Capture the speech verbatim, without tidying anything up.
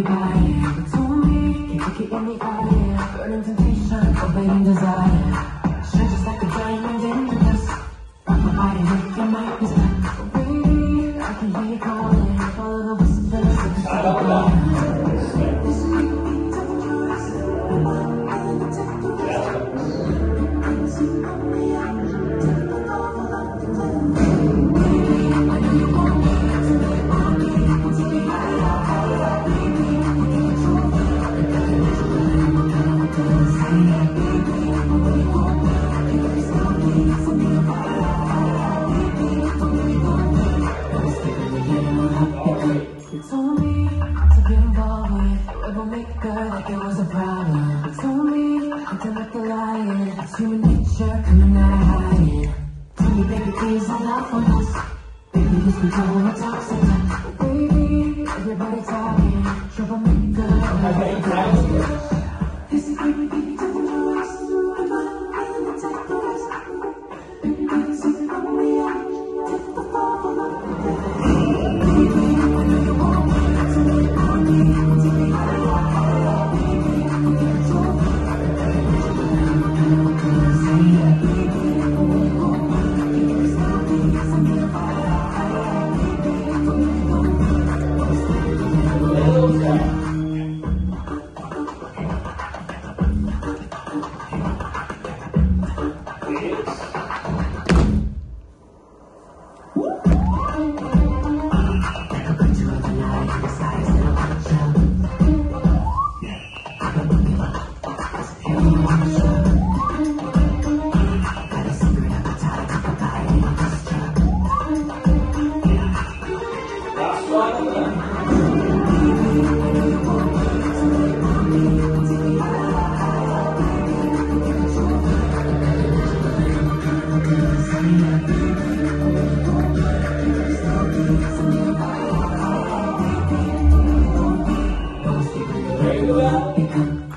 body. To me, keep it in the eye. Burning temptation, obeying desire. Shine just like a diamond in the dust. Rock my body with your mic is done. Oh baby, I can hear you calling. Follow the whispers of the fire. You told me to get involved with a rebel maker, like it was a problem. You told me to turn up the lion. It's human nature coming out of hiding. Tell me, baby, please, I love for us. Baby, this we go when we talk sometimes. Oh, baby, everybody talking. Troublemaker, this is baby, baby, tell me your ways. I'm not in the type of rest. Baby, baby, see from me out. Take the fall from up the bed. Baby, I know you want me. Tell me about me. Take me out of your head. Baby, I'm getting so weak. I'm gonna say it. Baby, I'm gonna go. You can stop me. Send me a fire. Baby, I'm gonna go. I'm standing there. There you go.